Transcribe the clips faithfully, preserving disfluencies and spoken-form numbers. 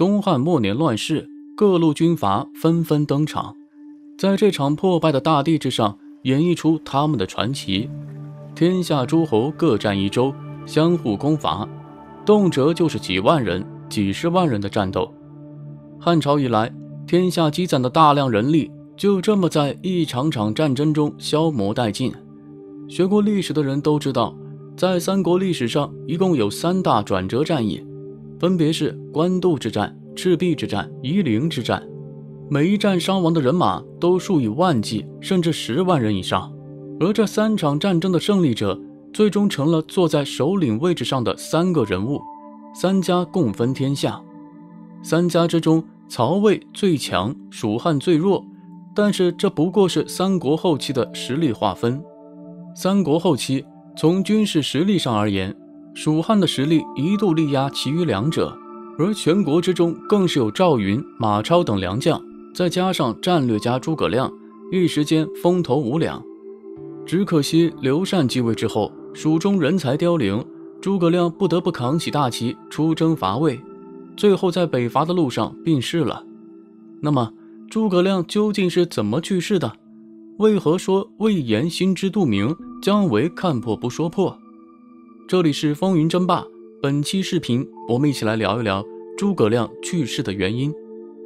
东汉末年乱世，各路军阀纷纷登场，在这场破败的大地之上演绎出他们的传奇。天下诸侯各占一州，相互攻伐，动辄就是几万人、几十万人的战斗。汉朝以来，天下积攒的大量人力就这么在一场场战争中消磨殆尽。学过历史的人都知道，在三国历史上一共有三大转折战役，分别是官渡之战、赤壁之战、夷陵之战。每一战伤亡的人马都数以万计，甚至十万人以上。而这三场战争的胜利者，最终成了坐在首领位置上的三个人物，三家共分天下。三家之中，曹魏最强，蜀汉最弱，但是这不过是三国后期的实力划分。三国后期，从军事实力上而言，蜀汉的实力一度力压其余两者，而全国之中更是有赵云、马超等良将，再加上战略家诸葛亮，一时间风头无两。只可惜刘禅继位之后，蜀中人才凋零，诸葛亮不得不扛起大旗出征伐魏，最后在北伐的路上病逝了。那么诸葛亮究竟是怎么去世的？为何说魏延心知肚明，姜维看破不说破？这里是风云争霸，本期视频我们一起来聊一聊诸葛亮去世的原因。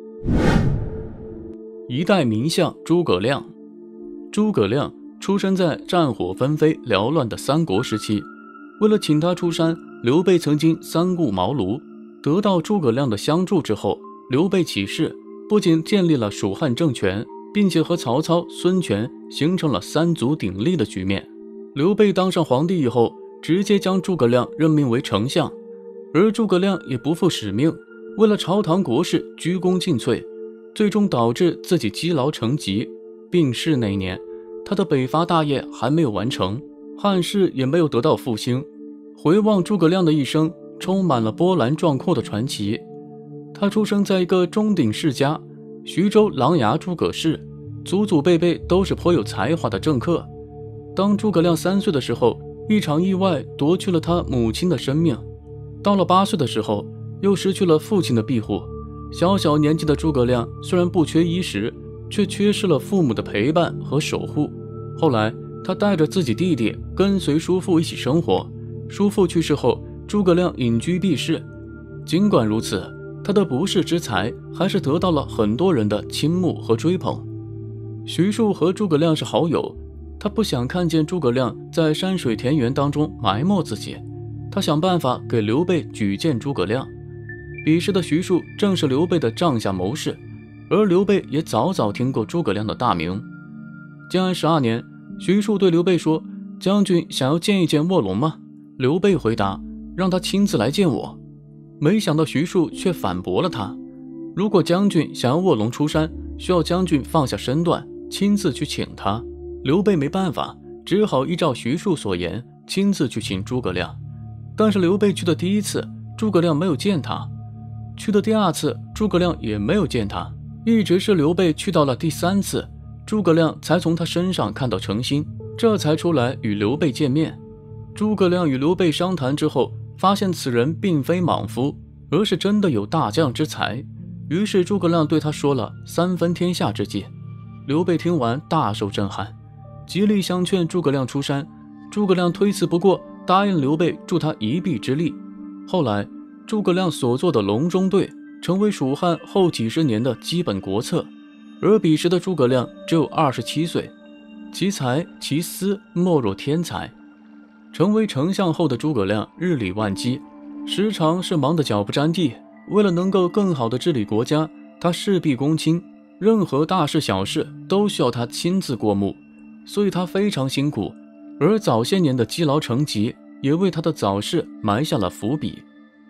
一代名将诸葛亮。诸葛亮出生在战火纷飞缭乱的三国时期，为了请他出山，刘备曾经三顾茅庐。得到诸葛亮的相助之后，刘备起事，不仅建立了蜀汉政权，并且和曹操、孙权形成了三足鼎立的局面。刘备当上皇帝以后，直接将诸葛亮任命为丞相，而诸葛亮也不负使命，为了朝堂国事鞠躬尽瘁，最终导致自己积劳成疾。病逝那年，他的北伐大业还没有完成，汉室也没有得到复兴。回望诸葛亮的一生，充满了波澜壮阔的传奇。他出生在一个中鼎世家，徐州琅琊诸葛氏，祖祖辈辈都是颇有才华的政客。当诸葛亮三岁的时候，一场意外夺去了他母亲的生命。到了八岁的时候，又失去了父亲的庇护。小小年纪的诸葛亮虽然不缺衣食，却缺失了父母的陪伴和守护。后来他带着自己弟弟跟随叔父一起生活，叔父去世后，诸葛亮隐居避世。尽管如此，他的不世之才还是得到了很多人的倾慕和追捧。徐庶和诸葛亮是好友，他不想看见诸葛亮在山水田园当中埋没自己，他想办法给刘备举荐诸葛亮。彼时的徐庶正是刘备的帐下谋士，而刘备也早早听过诸葛亮的大名。建安十二年，徐庶对刘备说：“将军想要见一见卧龙吗？”刘备回答：“让他亲自来见我。”没想到徐庶却反驳了他：“如果将军想要卧龙出山，需要将军放下身段，亲自去请他。”刘备没办法，只好依照徐庶所言，亲自去请诸葛亮。但是刘备去的第一次，诸葛亮没有见他；去的第二次，诸葛亮也没有见他。一直是刘备去到了第三次，诸葛亮才从他身上看到诚心，这才出来与刘备见面。诸葛亮与刘备商谈之后，发现此人并非莽夫，而是真的有大将之才。于是诸葛亮对他说了三分天下之计。刘备听完大受震撼，极力相劝诸葛亮出山。诸葛亮推辞不过，答应刘备助他一臂之力。后来诸葛亮所做的隆中对成为蜀汉后几十年的基本国策，而彼时的诸葛亮只有二十七岁，其才其思莫若天才。成为丞相后的诸葛亮日理万机，时常是忙得脚不沾地。为了能够更好地治理国家，他事必躬亲，任何大事小事都需要他亲自过目，所以他非常辛苦。而早些年的积劳成疾也为他的早逝埋下了伏笔。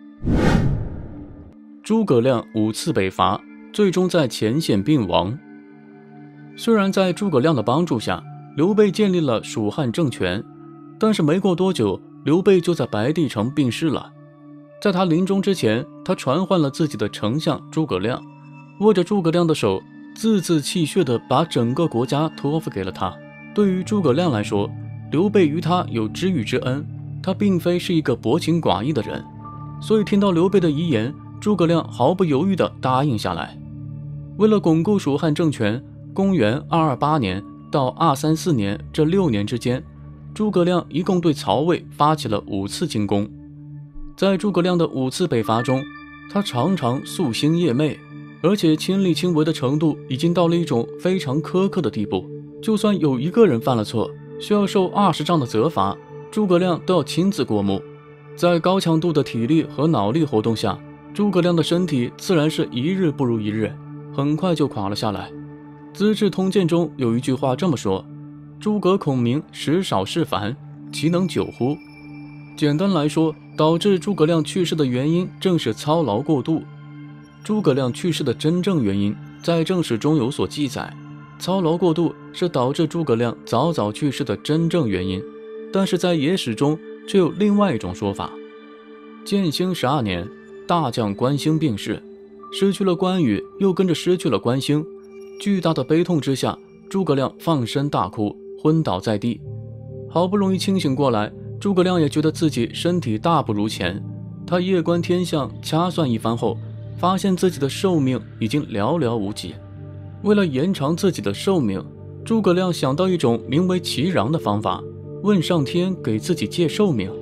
诸葛亮五次北伐，最终在前线病亡。虽然在诸葛亮的帮助下，刘备建立了蜀汉政权，但是没过多久，刘备就在白帝城病逝了。在他临终之前，他传唤了自己的丞相诸葛亮，握着诸葛亮的手，字字泣血地把整个国家托付给了他。对于诸葛亮来说，刘备于他有知遇之恩，他并非是一个薄情寡义的人，所以听到刘备的遗言， 诸葛亮毫不犹豫地答应下来。为了巩固蜀汉政权，公元二二八年到二三四年这六年之间，诸葛亮一共对曹魏发起了五次进攻。在诸葛亮的五次北伐中，他常常夙兴夜寐，而且亲力亲为的程度已经到了一种非常苛刻的地步。就算有一个人犯了错，需要受二十杖的责罚，诸葛亮都要亲自过目。在高强度的体力和脑力活动下，诸葛亮的身体自然是一日不如一日，很快就垮了下来。《资治通鉴》中有一句话这么说：诸葛孔明食少事烦，其能久乎？简单来说，导致诸葛亮去世的原因正是操劳过度。诸葛亮去世的真正原因在正史中有所记载，操劳过度是导致诸葛亮早早去世的真正原因，但是在野史中却有另外一种说法。建兴十二年，大将关兴病逝，失去了关羽，又跟着失去了关兴，巨大的悲痛之下，诸葛亮放声大哭，昏倒在地。好不容易清醒过来，诸葛亮也觉得自己身体大不如前。他夜观天象，掐算一番后，发现自己的寿命已经寥寥无几。为了延长自己的寿命，诸葛亮想到一种名为祈禳的方法，问上天给自己借寿命。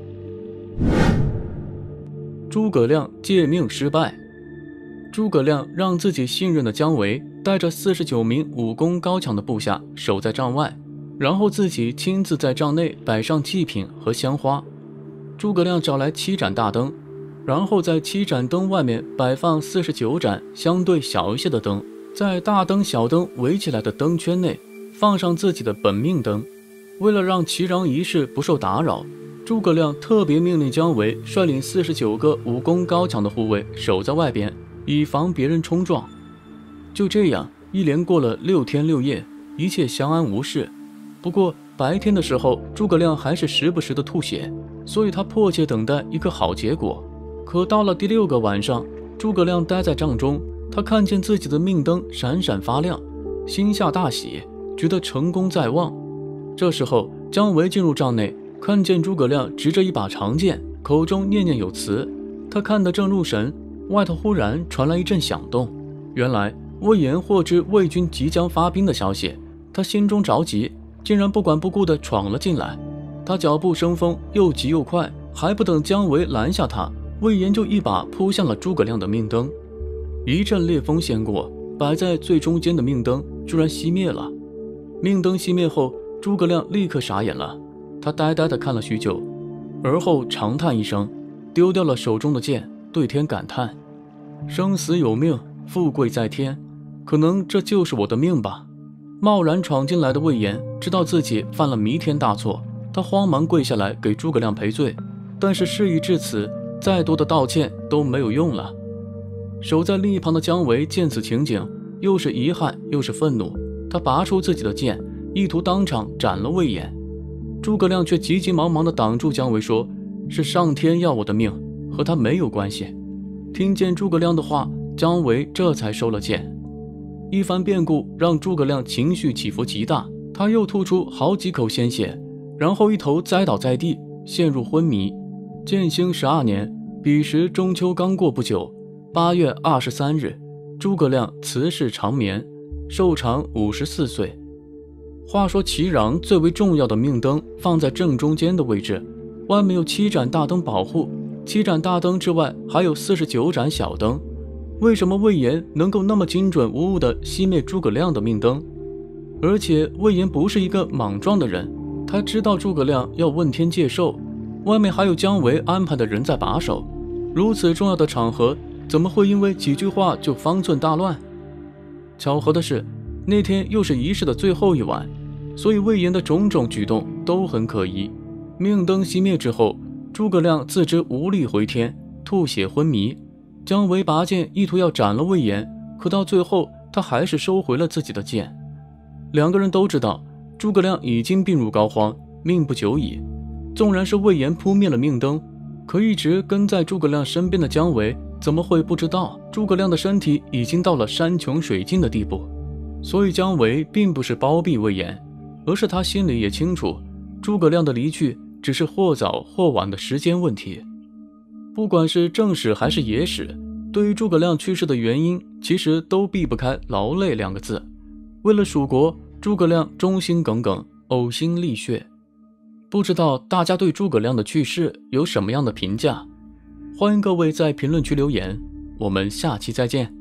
诸葛亮借命失败。诸葛亮让自己信任的姜维带着四十九名武功高强的部下守在帐外，然后自己亲自在帐内摆上祭品和香花。诸葛亮找来七盏大灯，然后在七盏灯外面摆放四十九盏相对小一些的灯，在大灯小灯围起来的灯圈内放上自己的本命灯。为了让祈禳仪式不受打扰，诸葛亮特别命令姜维率领四十九个武功高强的护卫守在外边，以防别人冲撞。就这样一连过了六天六夜，一切相安无事。不过白天的时候，诸葛亮还是时不时的吐血，所以他迫切等待一个好结果。可到了第六个晚上，诸葛亮待在帐中，他看见自己的命灯闪闪发亮，心下大喜，觉得成功在望。这时候姜维进入帐内，看见诸葛亮执着一把长剑，口中念念有词。他看得正入神，外头忽然传来一阵响动。原来魏延获知魏军即将发兵的消息，他心中着急，竟然不管不顾地闯了进来。他脚步生风，又急又快，还不等姜维拦下他，魏延就一把扑向了诸葛亮的命灯。一阵烈风掀过，摆在最中间的命灯居然熄灭了。命灯熄灭后，诸葛亮立刻傻眼了，他呆呆地看了许久，而后长叹一声，丢掉了手中的剑，对天感叹：生死有命，富贵在天，可能这就是我的命吧。贸然闯进来的魏延知道自己犯了弥天大错，他慌忙跪下来给诸葛亮赔罪，但是事已至此，再多的道歉都没有用了。守在另一旁的姜维见此情景，又是遗憾又是愤怒，他拔出自己的剑，意图当场斩了魏延。诸葛亮却急急忙忙地挡住姜维，说：是上天要我的命，和他没有关系。听见诸葛亮的话，姜维这才收了剑。一番变故让诸葛亮情绪起伏极大，他又吐出好几口鲜血，然后一头栽倒在地，陷入昏迷。建兴十二年，彼时中秋刚过不久，八月二十三日，诸葛亮辞世长眠，寿长五十四岁。话说祈禳最为重要的命灯放在正中间的位置，外面有七盏大灯保护，七盏大灯之外还有四十九盏小灯。为什么魏延能够那么精准无误地熄灭诸葛亮的命灯？而且魏延不是一个莽撞的人，他知道诸葛亮要问天借寿，外面还有姜维安排的人在把守，如此重要的场合，怎么会因为几句话就方寸大乱？巧合的是，那天又是仪式的最后一晚，所以魏延的种种举动都很可疑。命灯熄灭之后，诸葛亮自知无力回天，吐血昏迷。姜维拔剑意图要斩了魏延，可到最后他还是收回了自己的剑。两个人都知道诸葛亮已经病入膏肓，命不久矣。纵然是魏延扑灭了命灯，可一直跟在诸葛亮身边的姜维怎么会不知道诸葛亮的身体已经到了山穷水尽的地步？所以姜维并不是包庇魏延，而是他心里也清楚，诸葛亮的离去只是或早或晚的时间问题。不管是正史还是野史， 对于诸葛亮去世的原因，其实都避不开劳累两个字。为了蜀国，诸葛亮忠心耿耿，呕心沥血。不知道大家对诸葛亮的去世有什么样的评价？欢迎各位在评论区留言，我们下期再见。